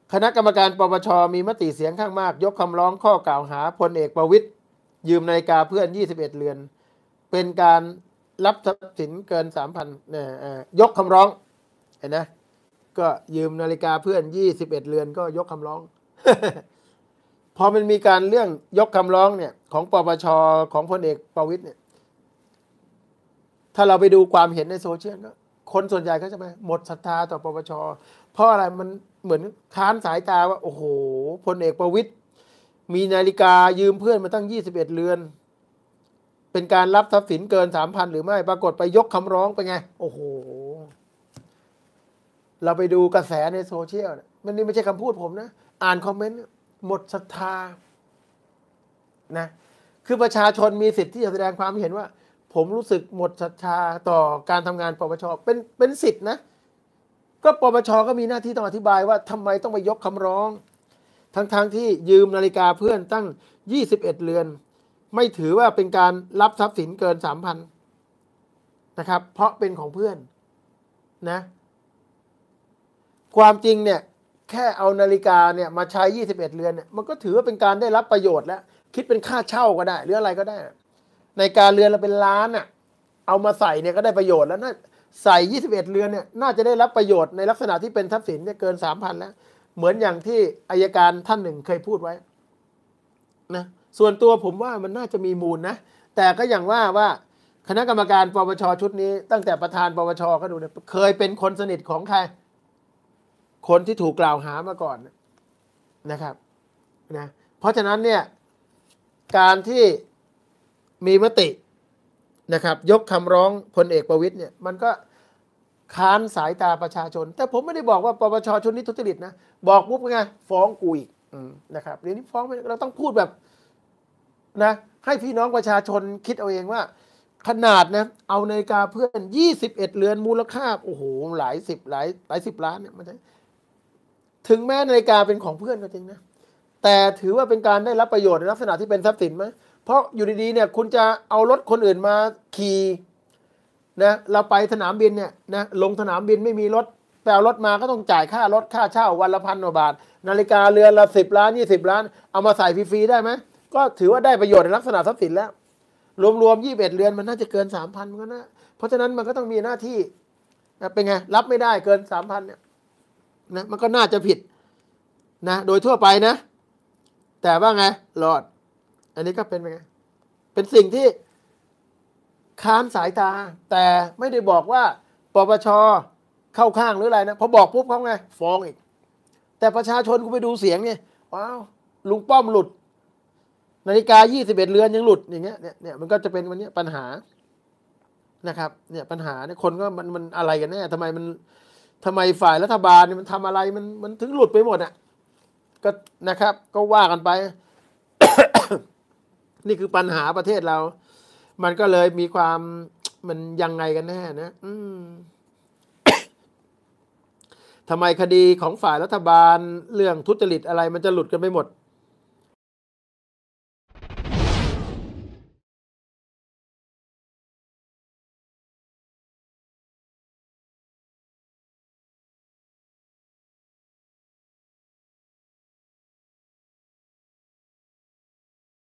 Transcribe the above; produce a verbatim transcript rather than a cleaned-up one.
คณะกรรมการปปชมีมติเสียงข้างมากยกคำร้องข้อกล่าวหาพลเอกประวิตรยืมนาฬิกาเพื่อนยี่สิบเอ็ดเรือนเป็นการรับทรัพย์สินเกิน สามพัน เนี่ยยกคำร้องเห็นนะก็ยืมนาฬิกาเพื่อนยี่สิบเอ็ดเรือนก็ยกคำร้อง พอมันมีการเรื่องยกคำร้องเนี่ยของปปชของพลเอกประวิตรเนี่ยถ้าเราไปดูความเห็นในโซเชียลก็คนส่วนใหญ่ก็จะไปหมดศรัทธาต่อปปชเพราะอะไรมันเหมือนค้านสายตาว่าโอ้โหพลเอกประวิตรมีนาฬิกายืมเพื่อนมาตั้งยี่สิบเอ็ดเรือนเป็นการรับทรัพย์สินเกิน สามพัน หรือไม่ปรากฏไปยกคำร้องไปไงโอ้โหเราไปดูกระแสในโซเชียลมันนี่ไม่ใช่คำพูดผมนะอ่านคอมเมนต์หมดศรัทธานะคือประชาชนมีสิทธิ์ที่จะแสดงความเห็นว่าผมรู้สึกหมดศรัทธาต่อการทำงานปปชเป็นเป็นสิทธินะก็ปปชก็มีหน้าที่ต้องอธิบายว่าทำไมต้องไปยกคำร้องทั้งๆ ท, ที่ยืมนาฬิกาเพื่อนตั้งยี่สิบเอ็ดเรือนไม่ถือว่าเป็นการรับทรัพย์สินเกิน สามพัน นะครับเพราะเป็นของเพื่อนนะความจริงเนี่ยแค่เอานาฬิกาเนี่ยมาใช้ยี่สิบเอ็ดเรือนเนี่ยมันก็ถือว่าเป็นการได้รับประโยชน์แล้วคิดเป็นค่าเช่าก็ได้หรืออะไรก็ได้ในการเรือนเราเป็นล้านอ่ะเอามาใส่เนี่ยก็ได้ประโยชน์แล้วนะใส่ยี่สิบเอ็ดเรือนเนี่ยน่าจะได้รับประโยชน์ในลักษณะที่เป็นทรัพย์สินเนี่ยเกิน สามพัน แล้วเหมือนอย่างที่อัยการท่านหนึ่งเคยพูดไว้นะส่วนตัวผมว่ามันน่าจะมีมูลนะแต่ก็อย่างว่าว่าคณะกรรมการปปชชุดนี้ตั้งแต่ประธานปปชก็ดูเนี่ยเคยเป็นคนสนิทของใครคนที่ถูกกล่าวหามาก่อนนะครับนะเพราะฉะนั้นเนี่ยการที่มีมตินะครับยกคำร้องพลเอกประวิตรเนี่ยมันก็ค้านสายตาประชาชนแต่ผมไม่ได้บอกว่าปปชชุดนี้ทุจริตนะบอกปุ๊บไงฟ้องกูอีกนะครับเดี๋ยวนี้ฟ้องเราต้องพูดแบบนะให้พี่น้องประชาชนคิดเอาเองว่าขนาดนะเอานาฬิกาเพื่อนยี่สิบเอ็ดเรือนมูลค่าโอ้โหหลายสิบหลายหลายสิบล้านเนี่ยมันถึงแม้นาฬิกาเป็นของเพื่อนก็จริงนะแต่ถือว่าเป็นการได้รับประโยชน์ในลักษณะที่เป็นทรัพย์สินไหมเพราะอยู่ดีๆเนี่ยคุณจะเอารถคนอื่นมาขี่นะเราไปสนามบินเนี่ยนะลงสนามบินไม่มีรถไปเอารถมาก็ต้องจ่ายค่ารถค่าเช่าวันละพันกว่าบาทนาฬิกาเรือนละสิบล้านยี่สิบล้านเอามาใส่ฟรีๆได้ไหมก็ถือว่าได้ประโยชน์ในลักษณะทรัพย์สินแล้วรวมๆยี่สิบเอ็ดเรือนมันน่าจะเกิน สามพัน มันก็นะเพราะฉะนั้นมันก็ต้องมีหน้าที่นะเป็นไงรับไม่ได้เกิน สามพัน เนี่ยนะมันก็น่าจะผิดนะโดยทั่วไปนะแต่ว่าไงรอดอันนี้ก็เป็นไงเป็นสิ่งที่ค้านสายตาแต่ไม่ได้บอกว่าปปชเข้าข้างหรืออะไรนะพอบอกปุ๊บเขาไงฟ้องอีกแต่ประชาชนกูไปดูเสียงไงว้าวลุงป้อมหลุดนาฬิกายี่สิบเอ็ดเรือนยังหลุดอย่างเงี้ยเนี่ยเนี่ยมันก็จะเป็นวันนี้ปัญหานะครับเนี่ยปัญหาเนี่ยคนก็มันมันอะไรกันแน่ทำไมมันทำไมฝ่ายรัฐบาลเนี่ยมันทำอะไรมันมันถึงหลุดไปหมดอ่ะก็นะครับก็ว่ากันไป นี่คือปัญหาประเทศเรามันก็เลยมีความมันยังไงกันแน่นะอืม ทำไมคดีของฝ่ายรัฐบาลเรื่องทุจริตอะไรมันจะหลุดกันไปหมด